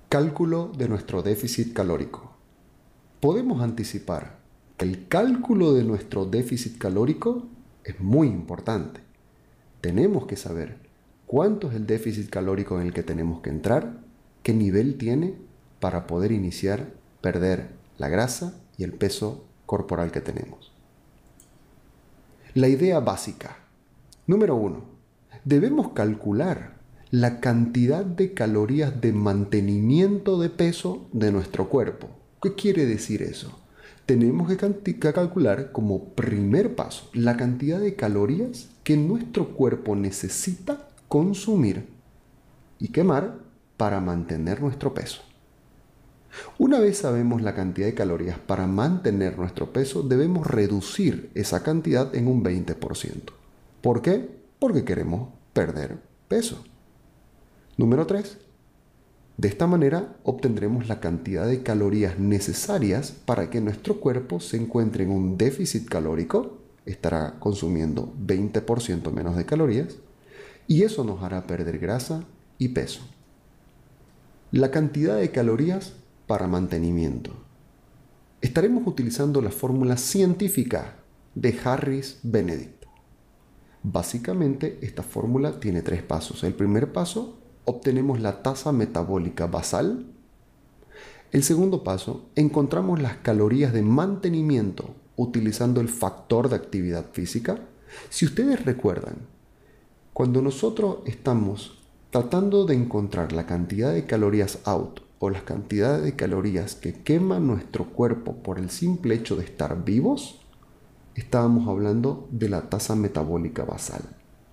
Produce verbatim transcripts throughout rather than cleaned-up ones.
Cálculo de nuestro déficit calórico. Podemos anticipar que el cálculo de nuestro déficit calórico es muy importante. Tenemos que saber cuánto es el déficit calórico en el que tenemos que entrar, qué nivel tiene para poder iniciar, perder la grasa y el peso corporal que tenemos. La idea básica. Número uno. Debemos calcular la cantidad de calorías de mantenimiento de peso de nuestro cuerpo. ¿Qué quiere decir eso? Tenemos que calcular como primer paso la cantidad de calorías que nuestro cuerpo necesita consumir y quemar para mantener nuestro peso. Una vez sabemos la cantidad de calorías para mantener nuestro peso, debemos reducir esa cantidad en un veinte por ciento. ¿Por qué? Porque queremos perder peso. Número tres. De esta manera obtendremos la cantidad de calorías necesarias para que nuestro cuerpo se encuentre en un déficit calórico, estará consumiendo veinte por ciento menos de calorías, y eso nos hará perder grasa y peso. La cantidad de calorías para mantenimiento. Estaremos utilizando la fórmula científica de Harris-Benedict. Básicamente, esta fórmula tiene tres pasos. El primer paso, obtenemos la tasa metabólica basal. El segundo paso, encontramos las calorías de mantenimiento utilizando el factor de actividad física. Si ustedes recuerdan, cuando nosotros estamos tratando de encontrar la cantidad de calorías out o las cantidades de calorías que quema nuestro cuerpo por el simple hecho de estar vivos, estábamos hablando de la tasa metabólica basal.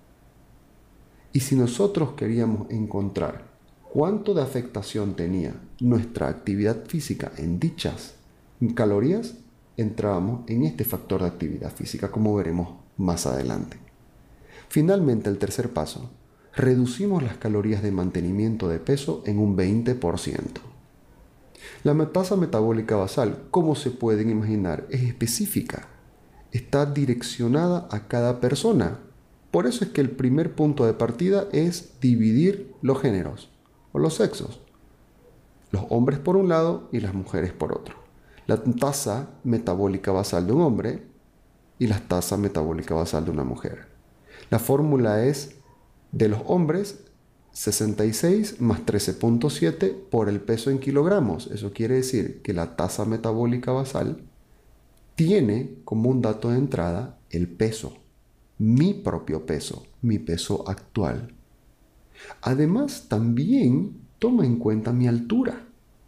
Y si nosotros queríamos encontrar cuánto de afectación tenía nuestra actividad física en dichas calorías, entrábamos en este factor de actividad física, como veremos más adelante. Finalmente, el tercer paso, reducimos las calorías de mantenimiento de peso en un veinte por ciento. La tasa metabólica basal, como se pueden imaginar, es específica. Está direccionada a cada persona. Por eso es que el primer punto de partida es dividir los géneros o los sexos. Los hombres por un lado y las mujeres por otro. La tasa metabólica basal de un hombre y la tasa metabólica basal de una mujer. La fórmula es de los hombres sesenta y seis más trece punto siete por el peso en kilogramos. Eso quiere decir que la tasa metabólica basal tiene como un dato de entrada el peso. Mi propio peso, mi peso actual. Además, también toma en cuenta mi altura.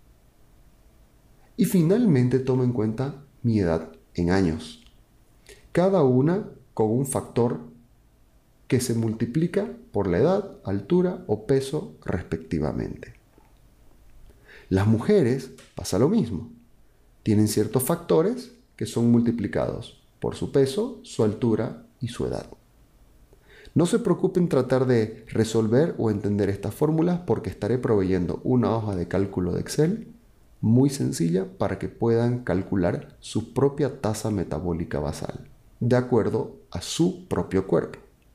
Y finalmente toma en cuenta mi edad en años. Cada una con un factor que se multiplica por la edad, altura o peso respectivamente. Las mujeres pasa lo mismo. Tienen ciertos factores que son multiplicados por su peso, su altura y su edad. No se preocupen tratar de resolver o entender estas fórmulas porque estaré proveyendo una hoja de cálculo de Excel muy sencilla para que puedan calcular su propia tasa metabólica basal de acuerdo a su propio cuerpo.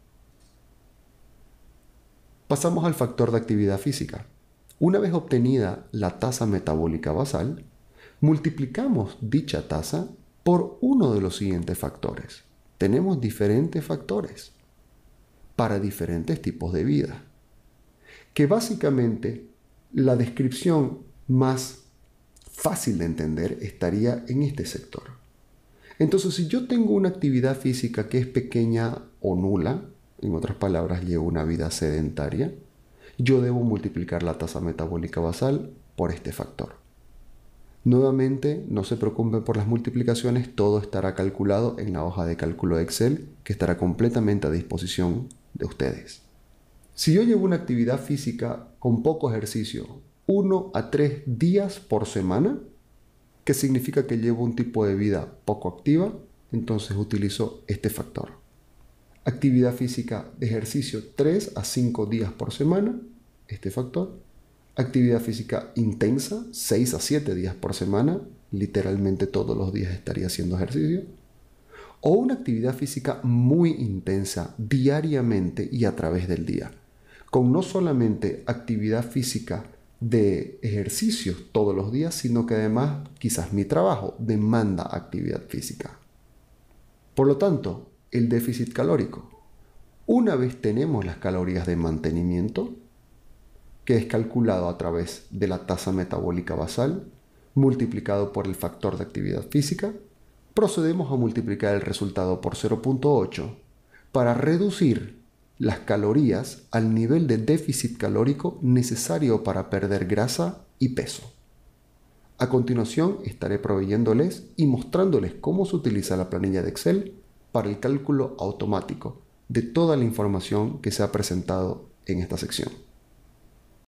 Pasamos al factor de actividad física. Una vez obtenida la tasa metabólica basal, multiplicamos dicha tasa por uno de los siguientes factores. Tenemos diferentes factores para diferentes tipos de vida, que básicamente la descripción más fácil de entender estaría en este sector. Entonces, si yo tengo una actividad física que es pequeña o nula, en otras palabras, llevo una vida sedentaria, yo debo multiplicar la tasa metabólica basal por este factor. Nuevamente, no se preocupen por las multiplicaciones, todo estará calculado en la hoja de cálculo de Excel que estará completamente a disposición de ustedes. Si yo llevo una actividad física con poco ejercicio, uno a tres días por semana, que significa que llevo un tipo de vida poco activa, entonces utilizo este factor. Actividad física de ejercicio tres a cinco días por semana, este factor. Actividad física intensa, seis a siete días por semana, literalmente todos los días estaría haciendo ejercicio. O una actividad física muy intensa diariamente y a través del día, con no solamente actividad física de ejercicios todos los días, sino que además quizás mi trabajo demanda actividad física. Por lo tanto, el déficit calórico. Una vez tenemos las calorías de mantenimiento, que es calculado a través de la tasa metabólica basal, multiplicado por el factor de actividad física, procedemos a multiplicar el resultado por cero punto ocho para reducir las calorías al nivel de déficit calórico necesario para perder grasa y peso. A continuación estaré proveyéndoles y mostrándoles cómo se utiliza la planilla de Excel para el cálculo automático de toda la información que se ha presentado en esta sección.